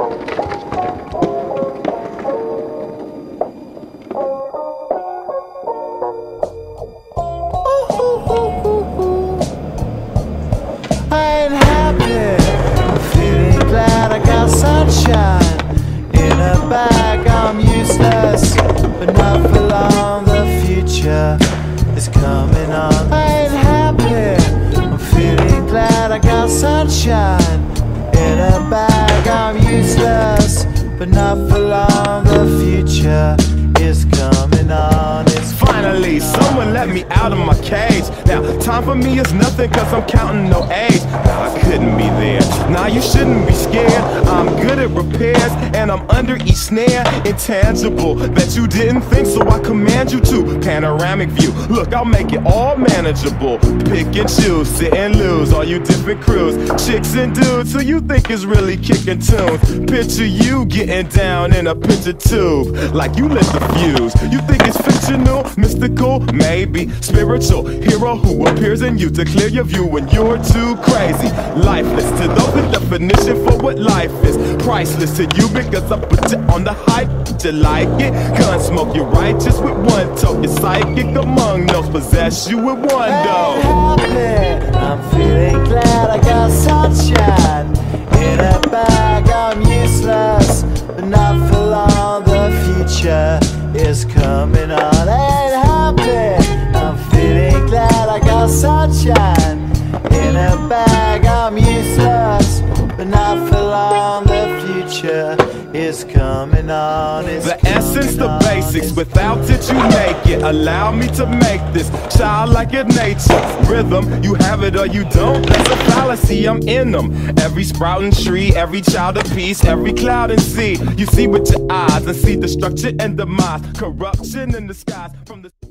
I ain't happy, I'm feeling glad I got sunshine in a bag. I'm useless, but not for long. The future is coming on. I ain't happy, I'm feeling glad I got sunshine in a bag. I'm useless, but not for long. The future is coming on. It's Finally, someone let me out of my cage. Now, time for me is nothing cause I'm counting no age. I couldn't be there. Now you shouldn't be scared. I'm good at repairs and I'm under each snare. Intangible that you didn't think, so I command you to. Panoramic view, look, I'll make it all manageable. Pick and choose, sit and lose, all you different crews. Chicks and dudes who you think is really kicking tunes. Picture you getting down in a picture tube, like you lit the fuse. You think it's fictional, mystical, maybe spiritual hero who appears in you to clear your view when you're too crazy. Lifeless to those, the definition for what life is. Priceless to you because I put you on the hype. You like it? Gun smoke, you're righteous with one toe. You're psychic among those, possess you with one though. Happy, I'm feeling glad I got sunshine in a bag. I'm useless, but not for long. The future is coming on. Ain't happy, I'm feeling glad I got sunshine in a bag. I'm useless, but not for long. The future is coming on. The essence, the basics, without it you make it. Allow me to make this childlike in nature. Rhythm, you have it or you don't, that's a fallacy, I'm in them. Every sprouting tree, every child of peace, every cloud and sea. You see with your eyes and see the structure and demise. Corruption in the skies from the